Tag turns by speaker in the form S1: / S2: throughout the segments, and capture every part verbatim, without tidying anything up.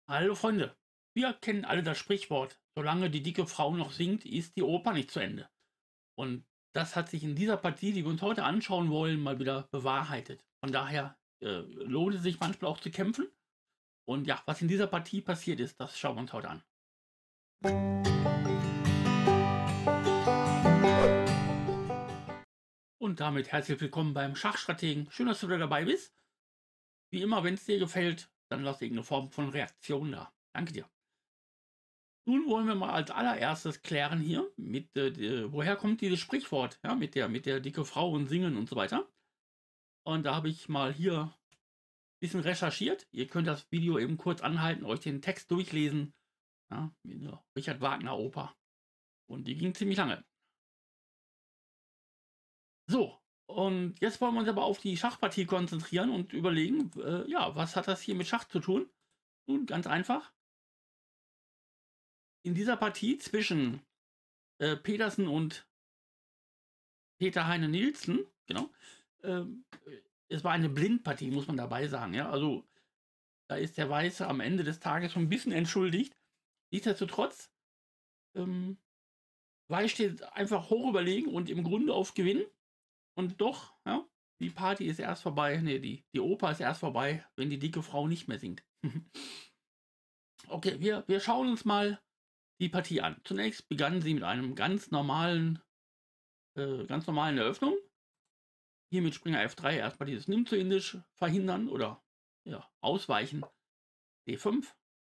S1: Hallo Freunde, wir kennen alle das Sprichwort, solange die dicke Frau noch singt, ist die Oper nicht zu Ende. Und das hat sich in dieser Partie, die wir uns heute anschauen wollen, mal wieder bewahrheitet. Von daher äh, lohnt es sich manchmal auch zu kämpfen. Und ja, was in dieser Partie passiert ist, das schauen wir uns heute an. Und damit herzlich willkommen beim Schachstrategen. Schön, dass du wieder dabei bist. Wie immer, wenn es dir gefällt, dann lass irgendeine Form von Reaktion da. Danke dir. Nun wollen wir mal als allererstes klären hier, mit, äh, woher kommt dieses Sprichwort, ja, mit der, mit der dicke Frau und Singen und so weiter. Und da habe ich mal hier ein bisschen recherchiert. Ihr könnt das Video eben kurz anhalten, euch den Text durchlesen. Ja, mit der Richard Wagner Oper. Und die ging ziemlich lange. So, und jetzt wollen wir uns aber auf die Schachpartie konzentrieren und überlegen, äh, ja, was hat das hier mit Schach zu tun? Nun, ganz einfach. In dieser Partie zwischen äh, Petersen und Peter Heine Nielsen, genau, ähm, es war eine Blindpartie, muss man dabei sagen. Ja? Also da ist der Weiße am Ende des Tages schon ein bisschen entschuldigt. Nichtsdestotrotz, ähm, Weiß steht einfach hoch überlegen und im Grunde auf Gewinn. Und doch, ja, die Party ist erst vorbei, nee, die, die Oper ist erst vorbei, wenn die dicke Frau nicht mehr singt. Okay, wir, wir schauen uns mal die Partie an. Zunächst begann sie mit einem ganz normalen, äh, ganz normalen Eröffnung. Hier mit Springer F drei erstmal dieses Nimm zu Indisch verhindern oder ja, ausweichen. D fünf.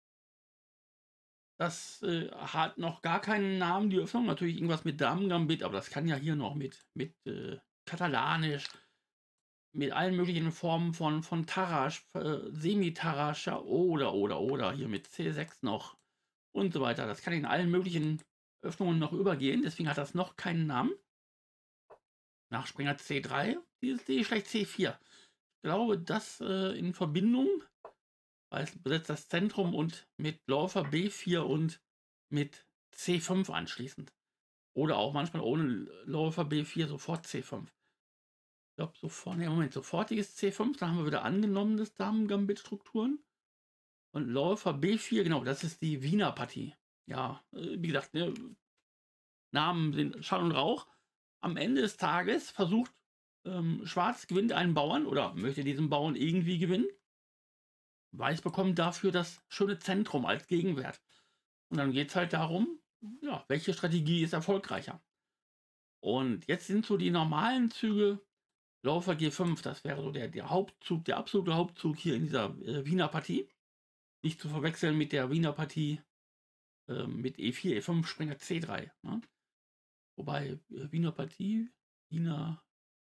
S1: Das äh, hat noch gar keinen Namen, die Öffnung. Natürlich irgendwas mit Damen-Gambit, aber das kann ja hier noch mit, mit äh, Katalanisch, mit allen möglichen Formen von, von Tarrasch, äh, Semi-Tarrasch, ja, oder, oder, oder, hier mit C sechs noch und so weiter. Das kann in allen möglichen Öffnungen noch übergehen, deswegen hat das noch keinen Namen. Nach Springer C drei, dieses D schlecht C vier. Ich glaube, das äh, in Verbindung, weil es besetzt das Zentrum und mit Läufer B vier und mit C fünf anschließend. Oder auch manchmal ohne Läufer B vier sofort C fünf. Ich glaube, sofort, nee, Moment, sofortiges C fünf, da haben wir wieder angenommenes Damen-Gambit-Strukturen. Und Läufer B vier, genau, das ist die Wiener Partie. Ja, äh, wie gesagt, ne, Namen sind Schall und Rauch. Am Ende des Tages versucht ähm, Schwarz gewinnt einen Bauern oder möchte diesen Bauern irgendwie gewinnen. Weiß bekommt dafür das schöne Zentrum als Gegenwert. Und dann geht es halt darum, ja, welche Strategie ist erfolgreicher. Und jetzt sind so die normalen Züge, Läufer G fünf, das wäre so der, der Hauptzug, der absolute Hauptzug hier in dieser äh, Wiener Partie. Nicht zu verwechseln mit der Wiener Partie äh, mit E vier, E fünf, Springer C drei. Ne? Wobei äh, Wiener Partie, Wiener,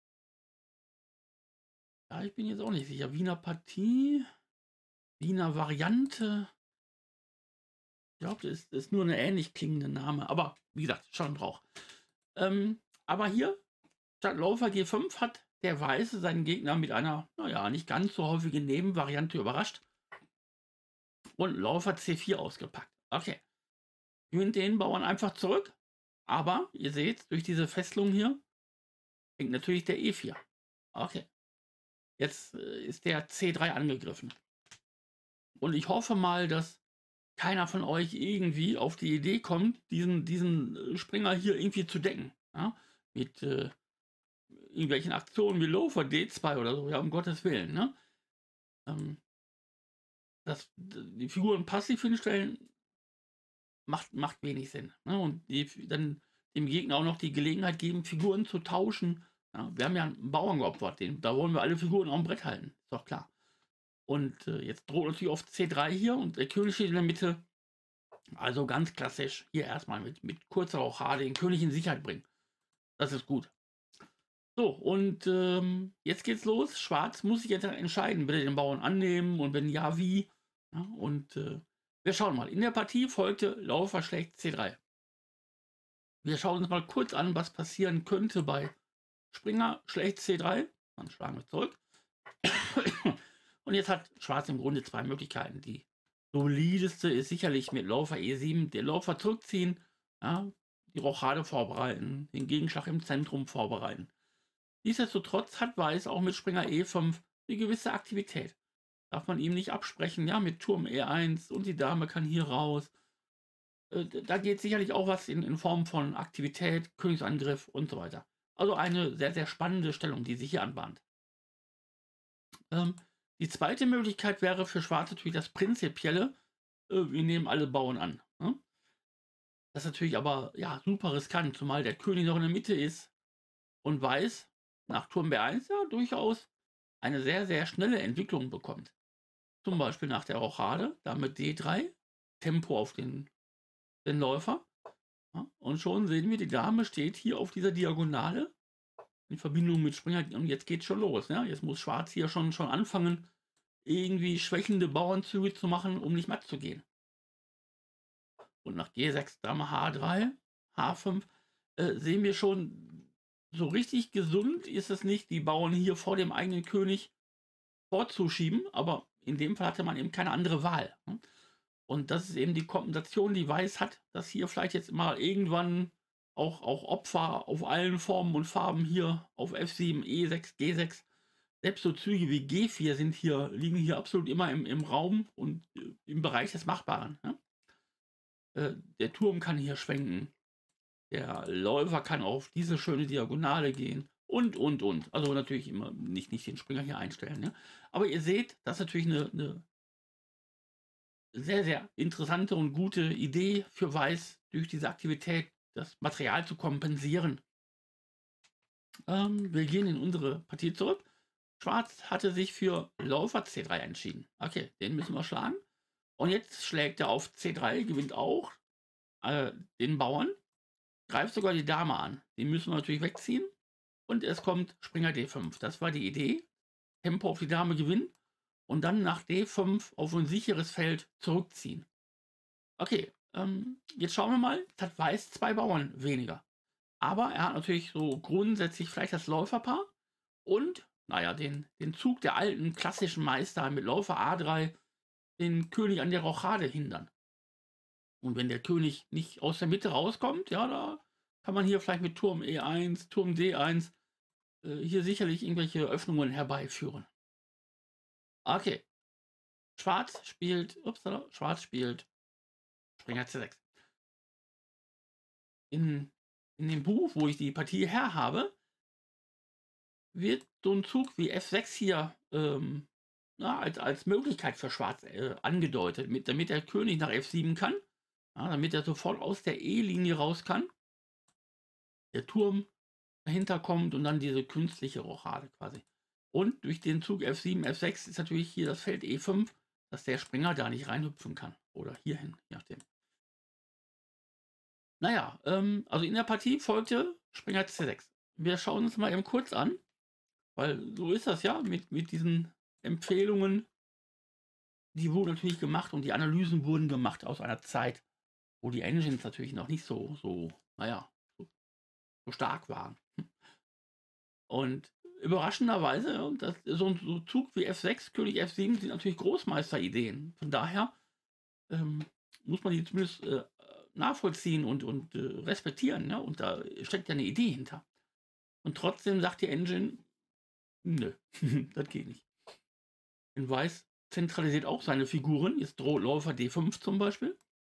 S1: ja, ich bin jetzt auch nicht sicher. Wiener Partie, Wiener Variante. Ich glaube, das ist, ist nur eine ähnlich klingende Name. Aber wie gesagt, schon Rauch. Ähm, aber hier, statt Läufer G fünf hat der Weiße seinen Gegner mit einer, naja, nicht ganz so häufigen Nebenvariante überrascht und Läufer C vier ausgepackt. Okay. Gewinnt den Bauern einfach zurück. Aber ihr seht, durch diese Fesselung hier hängt natürlich der E vier. Okay. Jetzt äh, ist der C drei angegriffen. Und ich hoffe mal, dass keiner von euch irgendwie auf die Idee kommt, diesen, diesen Springer hier irgendwie zu decken. Ja? Mit äh, irgendwelchen Aktionen wie Läufer D zwei oder so, ja, um Gottes Willen. Ne? Ähm, das, die Figuren passiv hinstellen, macht, macht wenig Sinn. Ne? Und die, dann dem Gegner auch noch die Gelegenheit geben, Figuren zu tauschen. Ja? Wir haben ja einen Bauern geopfert, den, da wollen wir alle Figuren auf dem Brett halten, ist doch klar. Und äh, jetzt droht natürlich oft C drei hier und der König steht in der Mitte. Also ganz klassisch hier erstmal mit, mit kurzer Rochade den König in Sicherheit bringen. Das ist gut. So, und ähm, jetzt geht's los. Schwarz muss sich jetzt entscheiden, will er den Bauern annehmen und wenn ja, wie. Ja, und äh, wir schauen mal. In der Partie folgte Läufer schlägt C drei. Wir schauen uns mal kurz an, was passieren könnte bei Springer schlägt C drei. Dann schlagen wir zurück. Und jetzt hat Schwarz im Grunde zwei Möglichkeiten. Die solideste ist sicherlich mit Läufer E sieben den Läufer zurückziehen, ja, die Rochade vorbereiten, den Gegenschlag im Zentrum vorbereiten. Nichtsdestotrotz hat Weiß auch mit Springer E fünf eine gewisse Aktivität. darf man ihm nicht absprechen, ja, mit Turm E eins und die Dame kann hier raus. Äh, da geht sicherlich auch was in, in Form von Aktivität, Königsangriff und so weiter. Also eine sehr, sehr spannende Stellung, die sich hier anbahnt. Ähm, die zweite Möglichkeit wäre für Schwarz natürlich das Prinzipielle, äh, wir nehmen alle Bauern an. Ne? Das ist natürlich aber ja, super riskant, zumal der König noch in der Mitte ist und Weiß nach Turm B eins ja durchaus eine sehr, sehr schnelle Entwicklung bekommt. Zum Beispiel nach der Rochade, damit D drei, Tempo auf den, den Läufer. Ja, und schon sehen wir, die Dame steht hier auf dieser Diagonale in Verbindung mit Springer und jetzt geht schon los. Ja? Jetzt muss Schwarz hier schon, schon anfangen, irgendwie schwächende Bauernzüge zu machen, um nicht matt zu gehen. Und nach G sechs, Dame H drei, H fünf äh, sehen wir schon, so richtig gesund ist es nicht, die Bauern hier vor dem eigenen König vorzuschieben, aber in dem Fall hatte man eben keine andere Wahl. Ne? Und das ist eben die Kompensation, die Weiß hat, dass hier vielleicht jetzt mal irgendwann auch, auch Opfer auf allen Formen und Farben hier auf F sieben, E sechs, G sechs, selbst so Züge wie G vier sind hier, liegen hier absolut immer im, im Raum und äh, im Bereich des Machbaren. Ne? Äh, der Turm kann hier schwenken, der Läufer kann auf diese schöne Diagonale gehen und, und, und. Also natürlich immer nicht, nicht den Springer hier einstellen. Ne? Aber ihr seht, das ist natürlich eine, eine sehr, sehr interessante und gute Idee für Weiß, durch diese Aktivität das Material zu kompensieren. Ähm, wir gehen in unsere Partie zurück. Schwarz hatte sich für Läufer C drei entschieden. Okay, den müssen wir schlagen. Und jetzt schlägt er auf C drei, gewinnt auch äh, den Bauern, greift sogar die Dame an. Die müssen wir natürlich wegziehen. Und es kommt Springer D fünf. Das war die Idee. Tempo auf die Dame gewinnen und dann nach D fünf auf ein sicheres Feld zurückziehen. Okay, ähm, jetzt schauen wir mal. Jetzt hat Weiß zwei Bauern weniger. Aber er hat natürlich so grundsätzlich vielleicht das Läuferpaar und, naja, den, den Zug der alten klassischen Meister mit Läufer A drei, den König an der Rochade hindern. Und wenn der König nicht aus der Mitte rauskommt, ja, da kann man hier vielleicht mit Turm E eins, Turm D eins äh, hier sicherlich irgendwelche Öffnungen herbeiführen. Okay, Schwarz spielt, upsala, Schwarz spielt Springer C sechs. In, in dem Buch, wo ich die Partie her habe, wird so ein Zug wie F sechs hier ähm, na, als, als Möglichkeit für Schwarz äh, angedeutet, mit, damit der König nach F sieben kann, ja, damit er sofort aus der E-Linie raus kann, der Turm dahinter kommt und dann diese künstliche Rochade quasi. Und durch den Zug F sieben, F sechs ist natürlich hier das Feld E fünf, dass der Springer da nicht reinhüpfen kann. Oder hierhin, je nachdem. Naja, ähm, also in der Partie folgte Springer C sechs. Wir schauen uns mal eben kurz an, weil so ist das ja mit, mit diesen Empfehlungen. Die wurden natürlich gemacht und die Analysen wurden gemacht aus einer Zeit, wo die Engines natürlich noch nicht so, so naja, so, so stark waren. Und überraschenderweise, das, so ein so Zug wie F sechs, König F sieben sind natürlich Großmeisterideen. Von daher ähm, muss man die zumindest äh, nachvollziehen und, und äh, respektieren. Ne? Und da steckt ja eine Idee hinter. Und trotzdem sagt die Engine, nö, das geht nicht. In Weiß zentralisiert auch seine Figuren. Jetzt droht Läufer D fünf zum Beispiel.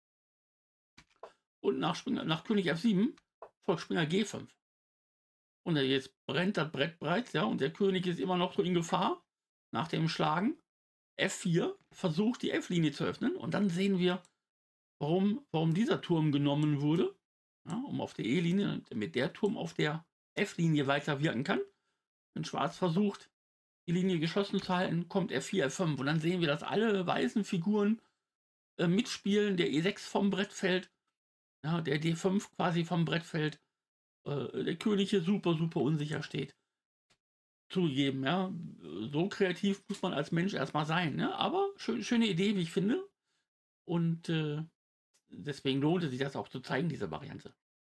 S1: Und nach, Springer, nach König F sieben folgt Springer G fünf. Und jetzt brennt das Brett bereits, ja, und der König ist immer noch so in Gefahr. Nach dem Schlagen F vier versucht die F-Linie zu öffnen und dann sehen wir, warum, warum dieser Turm genommen wurde, ja, um auf der E-Linie, damit der Turm auf der F-Linie weiter wirken kann. Wenn Schwarz versucht, die Linie geschlossen zu halten, kommt F vier, F fünf und dann sehen wir, dass alle weißen Figuren äh, mitspielen, der E sechs vom Brett fällt, ja, der D fünf quasi vom Brett fällt, äh, der König hier super, super unsicher steht. Zugegeben, ja, so kreativ muss man als Mensch erstmal sein, ne? Aber schön, schöne Idee, wie ich finde. Und äh, deswegen lohnt es sich das auch zu zeigen, diese Variante.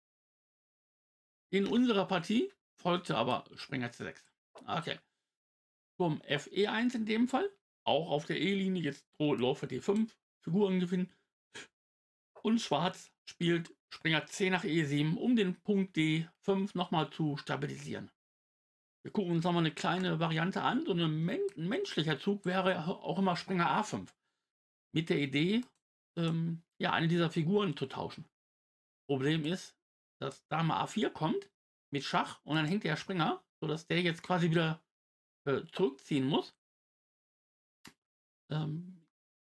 S1: In unserer Partie folgte aber Springer C sechs. Okay. Turm F E eins in dem Fall. Auch auf der E-Linie. Jetzt droht Läufer D fünf. Figuren gewinnen. Und Schwarz spielt Springer C nach E sieben, um den Punkt D fünf nochmal zu stabilisieren. Wir gucken uns nochmal eine kleine Variante an. So eine Men ein menschlicher Zug wäre auch immer Springer A fünf. Mit der Idee, ähm, ja, eine dieser Figuren zu tauschen. Problem ist, dass Dame A vier kommt mit Schach und dann hängt der Springer, sodass der jetzt quasi wieder äh, zurückziehen muss. Ähm,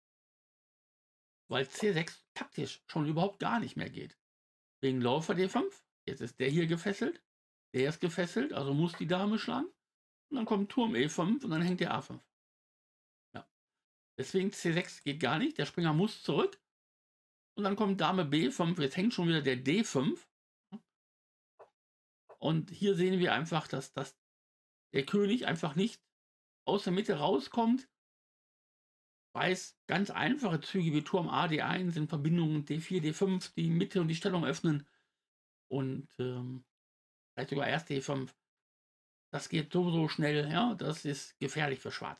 S1: weil C sechs taktisch schon überhaupt gar nicht mehr geht. Wegen Läufer D fünf. Jetzt ist der hier gefesselt. Der ist gefesselt, also muss die Dame schlagen. Und dann kommt Turm E fünf und dann hängt der A fünf. Ja. Deswegen C sechs geht gar nicht. Der Springer muss zurück. Und dann kommt Dame B fünf. Jetzt hängt schon wieder der D fünf. Und hier sehen wir einfach, dass, dass der König einfach nicht aus der Mitte rauskommt. Weiß ganz einfache Züge wie Turm A, D eins in Verbindung D vier, D fünf, die Mitte und die Stellung öffnen. Und ähm, vielleicht sogar erst D fünf. Das geht so, so schnell, ja, das ist gefährlich für Schwarz.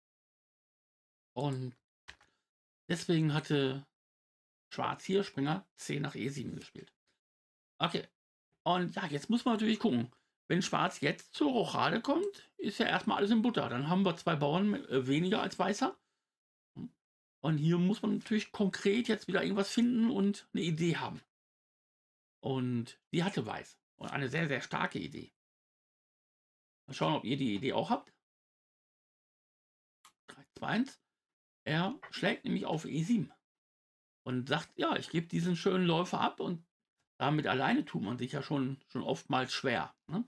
S1: Und deswegen hatte Schwarz hier Springer C nach E sieben gespielt. Okay, und ja, jetzt muss man natürlich gucken. Wenn Schwarz jetzt zur Rochade kommt, ist ja erstmal alles in Butter. Dann haben wir zwei Bauern äh, weniger als Weißer. Und hier muss man natürlich konkret jetzt wieder irgendwas finden und eine Idee haben. Und die hatte Weiß. Und eine sehr, sehr starke Idee. Mal schauen, ob ihr die Idee auch habt. drei, zwei, eins. Er schlägt nämlich auf E sieben. Und sagt, ja, ich gebe diesen schönen Läufer ab. Und damit alleine tut man sich ja schon, schon oftmals schwer. Ne?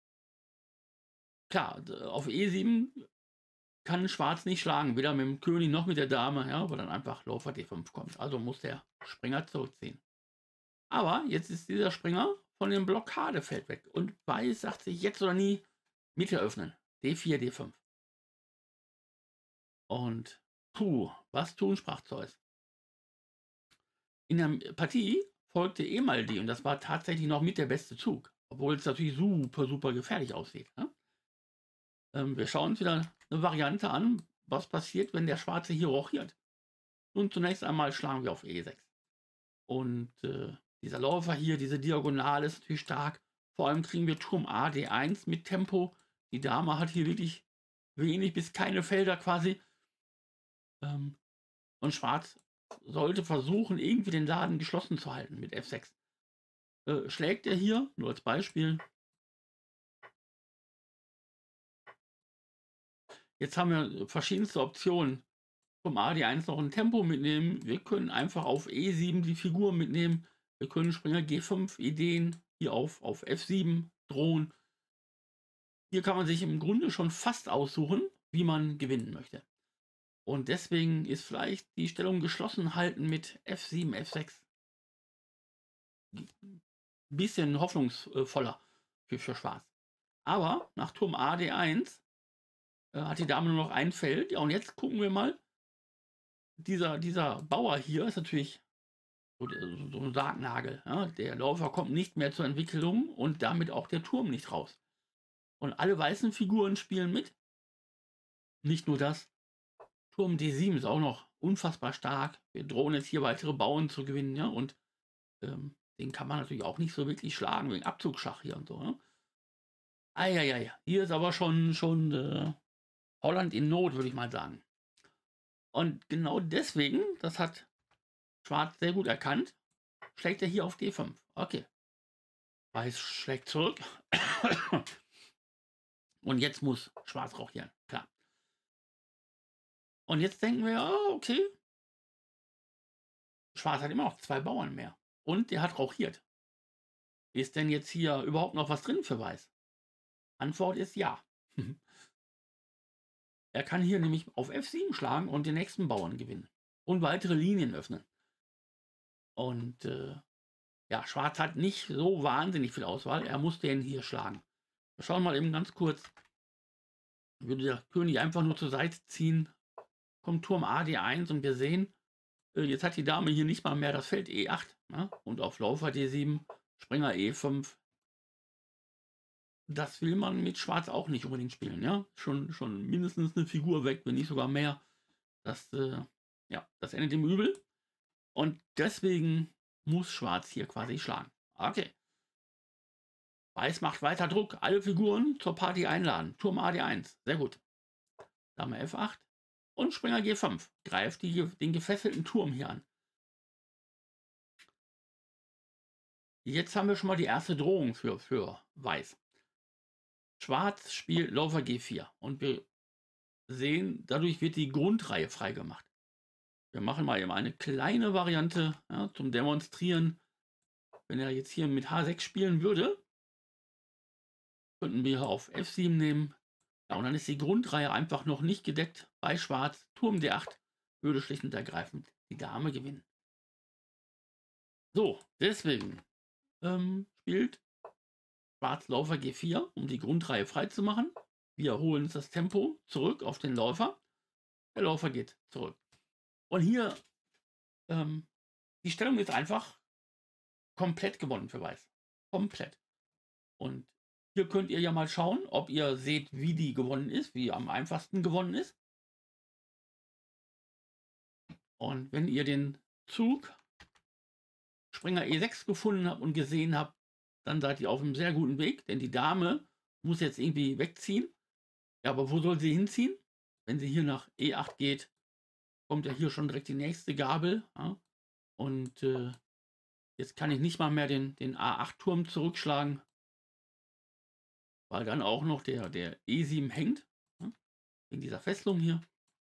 S1: Klar, auf E sieben kann Schwarz nicht schlagen. Weder mit dem König noch mit der Dame. Ja, wo dann einfach Läufer D fünf kommt. Also muss der Springer zurückziehen. Aber jetzt ist dieser Springer von dem Blockadefeld weg. Und Weiß sagt sich jetzt oder nie, Mitte öffnen. D vier, D fünf. Und puh, was tun, sprach Zeus. In der Partie folgte eh mal die und das war tatsächlich noch mit der beste Zug. Obwohl es natürlich super, super gefährlich aussieht. Ne? Ähm, wir schauen uns wieder eine Variante an, was passiert, wenn der Schwarze hier rochiert. Nun zunächst einmal schlagen wir auf E sechs. Und äh, dieser Läufer hier, diese Diagonale ist natürlich stark. Vor allem kriegen wir Turm A, D eins mit Tempo. Die Dame hat hier wirklich wenig bis keine Felder quasi. Ähm, und Schwarz sollte versuchen, irgendwie den Laden geschlossen zu halten mit F sechs. Äh, schlägt er hier, nur als Beispiel. Jetzt haben wir verschiedenste Optionen. Vom A D eins noch ein Tempo mitnehmen. Wir können einfach auf E sieben die Figur mitnehmen. Wir können Springer G fünf Ideen hier auf, auf F sieben drohen. Hier kann man sich im Grunde schon fast aussuchen, wie man gewinnen möchte. Und deswegen ist vielleicht die Stellung geschlossen halten mit F sieben, F sechs ein bisschen hoffnungsvoller für, für Schwarz. Aber nach Turm A D eins äh, hat die Dame nur noch ein Feld. Ja, und jetzt gucken wir mal. Dieser, dieser Bauer hier ist natürlich so, so ein Sargnagel. Ja? Der Läufer kommt nicht mehr zur Entwicklung und damit auch der Turm nicht raus. Und alle weißen Figuren spielen mit. Nicht nur das. Turm D sieben ist auch noch unfassbar stark. Wir drohen jetzt hier weitere Bauern zu gewinnen. Ja? Und ähm, den kann man natürlich auch nicht so wirklich schlagen, wegen Abzugsschach hier und so. Ne? Eieiei, hier ist aber schon, schon äh, Holland in Not, würde ich mal sagen. Und genau deswegen, das hat Schwarz sehr gut erkannt, schlägt er hier auf D fünf. Okay. Weiß schlägt zurück. Und jetzt muss Schwarz rochieren, klar. Und jetzt denken wir, oh, okay. Schwarz hat immer noch zwei Bauern mehr. Und der hat rochiert. Ist denn jetzt hier überhaupt noch was drin für Weiß? Antwort ist ja. Er kann hier nämlich auf F sieben schlagen und den nächsten Bauern gewinnen. Und weitere Linien öffnen. Und äh, ja, Schwarz hat nicht so wahnsinnig viel Auswahl. Er muss den hier schlagen. Wir schauen mal eben ganz kurz. Würde der König einfach nur zur Seite ziehen. Kommt Turm A D eins und wir sehen, äh, jetzt hat die Dame hier nicht mal mehr das Feld E acht. Ne? Und auf Läufer D sieben, Springer E fünf. Das will man mit Schwarz auch nicht unbedingt spielen. Ja? Schon, schon mindestens eine Figur weg, wenn nicht sogar mehr. Das, äh, ja, das endet im Übel. Und deswegen muss Schwarz hier quasi schlagen. Okay. Weiß macht weiter Druck. Alle Figuren zur Party einladen. Turm A D eins. Sehr gut. Dame F acht. Und Springer G fünf. Greift die, den gefesselten Turm hier an. Jetzt haben wir schon mal die erste Drohung für, für Weiß. Schwarz spielt Läufer G vier. Und wir sehen, dadurch wird die Grundreihe freigemacht. Wir machen mal eben eine kleine Variante, ja, zum Demonstrieren. Wenn er jetzt hier mit H sechs spielen würde, könnten wir auf F sieben nehmen. Ja, und dann ist die Grundreihe einfach noch nicht gedeckt bei Schwarz. Turm D acht würde schlicht und ergreifend die Dame gewinnen. So, deswegen ähm, spielt Schwarz Läufer G vier, um die Grundreihe frei zu machen. Wir holen uns das Tempo zurück auf den Läufer. Der Läufer geht zurück. Und hier, ähm, die Stellung ist einfach komplett gewonnen für Weiß. Komplett. Und hier könnt ihr ja mal schauen, ob ihr seht, wie die gewonnen ist, wie am einfachsten gewonnen ist. Und wenn ihr den Zug Springer E sechs gefunden habt und gesehen habt, dann seid ihr auf einem sehr guten Weg, denn die Dame muss jetzt irgendwie wegziehen. Ja, aber wo soll sie hinziehen? Wenn sie hier nach E acht geht, kommt ja hier schon direkt die nächste Gabel. Ja? Und äh, jetzt kann ich nicht mal mehr den, den A acht Turm zurückschlagen, weil dann auch noch der, der E sieben hängt, ja? In dieser Fesselung hier.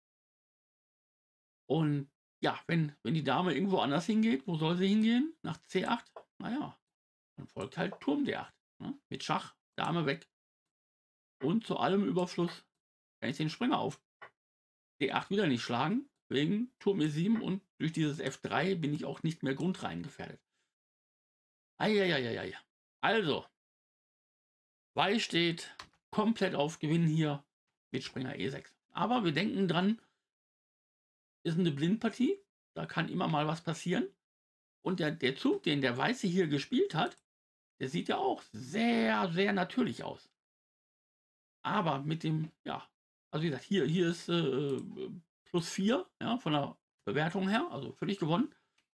S1: Und ja, wenn, wenn die Dame irgendwo anders hingeht, wo soll sie hingehen? Nach C acht? Naja, dann folgt halt Turm D acht. Ja? Mit Schach, Dame weg. Und zu allem Überfluss kann ich den Springer auf D acht wieder nicht schlagen, wegen Turm E sieben, und durch dieses F drei bin ich auch nicht mehr grundrein gefährdet. Eieieiei. Also, Weiß steht komplett auf Gewinn hier mit Springer E sechs. Aber wir denken dran, ist eine Blindpartie, da kann immer mal was passieren. Und der, der Zug, den der Weiße hier gespielt hat, der sieht ja auch sehr, sehr natürlich aus. Aber mit dem, ja, also wie gesagt, hier, hier ist äh, plus vier, ja, von der Bewertung her, also völlig gewonnen.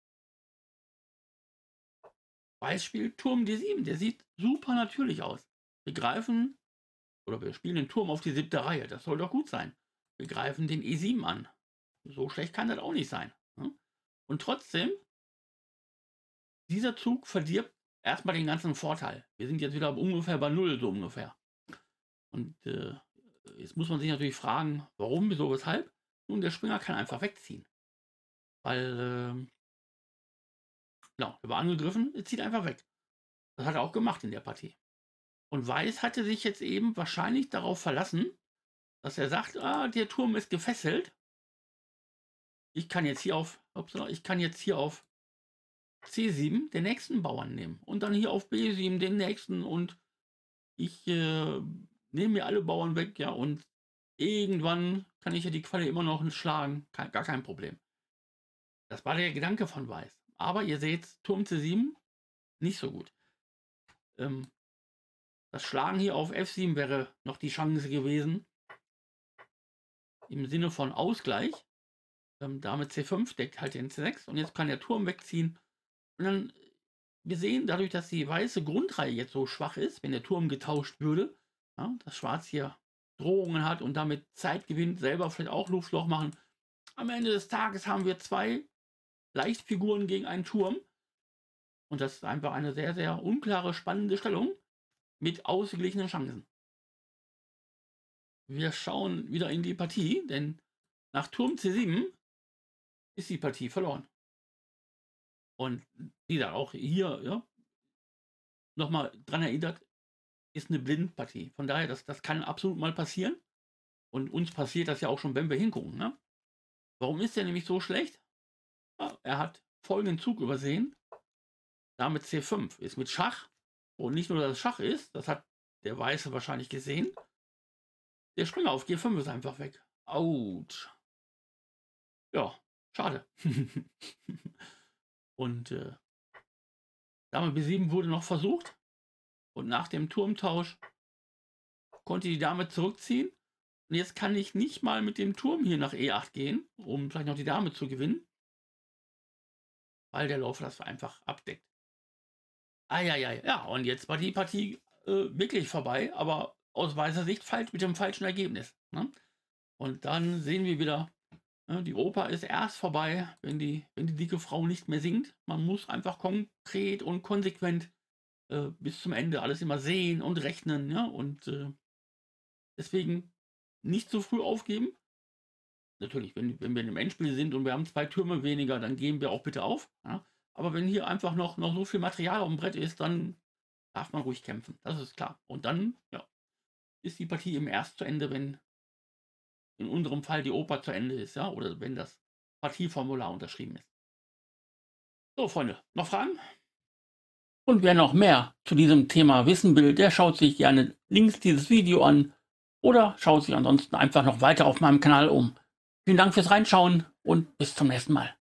S1: Weiß spielt Turm D sieben, der sieht super natürlich aus. Wir greifen, oder wir spielen den Turm auf die siebte Reihe, das soll doch gut sein. Wir greifen den E sieben an. So schlecht kann das auch nicht sein. Ne? Und trotzdem, dieser Zug verdirbt erstmal den ganzen Vorteil. Wir sind jetzt wieder ungefähr bei null, so ungefähr. Und äh, jetzt muss man sich natürlich fragen, warum, wieso, weshalb. Nun, der Springer kann einfach wegziehen. Weil, äh, genau, er war angegriffen, er zieht einfach weg. Das hat er auch gemacht in der Partie. Und Weiß hatte sich jetzt eben wahrscheinlich darauf verlassen, dass er sagt, ah, der Turm ist gefesselt. Ich kann jetzt hier auf, upsala, ich kann jetzt hier auf C sieben den nächsten Bauern nehmen und dann hier auf B sieben den nächsten, und ich äh, nehme mir alle Bauern weg, ja, und irgendwann kann ich ja die Qualle immer noch schlagen, kein, gar kein Problem. Das war der Gedanke von Weiß. Aber ihr seht, Turm C sieben nicht so gut. Ähm, das Schlagen hier auf F sieben wäre noch die Chance gewesen, im Sinne von Ausgleich. Ähm, Dame C fünf deckt halt den C sechs, und jetzt kann der Turm wegziehen. Und dann, wir sehen, dadurch, dass die weiße Grundreihe jetzt so schwach ist, wenn der Turm getauscht würde, ja, dass Schwarz hier Drohungen hat und damit Zeit gewinnt, selber vielleicht auch Luftloch machen. Am Ende des Tages haben wir zwei Leichtfiguren gegen einen Turm. Und das ist einfach eine sehr, sehr unklare, spannende Stellung mit ausgeglichenen Chancen. Wir schauen wieder in die Partie, denn nach Turm C sieben ist die Partie verloren. Und wie gesagt, auch hier, ja, nochmal dran erinnert, ist eine Blindpartie. Von daher, das, das kann absolut mal passieren. Und uns passiert das ja auch schon, wenn wir hingucken. Ne? Warum ist der nämlich so schlecht? Ja, er hat folgenden Zug übersehen. Dame C fünf ist mit Schach. Und nicht nur, dass es Schach ist, das hat der Weiße wahrscheinlich gesehen. Der Springer auf G fünf ist einfach weg. Autsch. Ja, schade. Und äh, Dame B sieben wurde noch versucht. Und nach dem Turmtausch konnte die Dame zurückziehen. Und jetzt kann ich nicht mal mit dem Turm hier nach E acht gehen, um vielleicht noch die Dame zu gewinnen. Weil der Läufer das einfach abdeckt. Eieiei. Ja, und jetzt war die Partie äh, wirklich vorbei, aber aus weißer Sicht falsch mit dem falschen Ergebnis, ne? Und dann sehen wir wieder, ne, die Oper ist erst vorbei, wenn die wenn die dicke Frau nicht mehr singt. Man muss einfach konkret und konsequent, äh, bis zum Ende alles immer sehen und rechnen, ja? Und, äh, deswegen nicht zu früh aufgeben. Natürlich, wenn wenn wir in 'nem Endspiel sind und wir haben zwei Türme weniger, dann geben wir auch bitte auf, ja? Aber wenn hier einfach noch noch so viel Material aufm Brett ist, dann darf man ruhig kämpfen. Das ist klar. Und dann, ja, ist die Partie eben erst zu Ende, wenn in unserem Fall die Oper zu Ende ist, ja, oder wenn das Partieformular unterschrieben ist. So, Freunde, noch Fragen? Und wer noch mehr zu diesem Thema wissen will, der schaut sich gerne links dieses Video an oder schaut sich ansonsten einfach noch weiter auf meinem Kanal um. Vielen Dank fürs Reinschauen und bis zum nächsten Mal.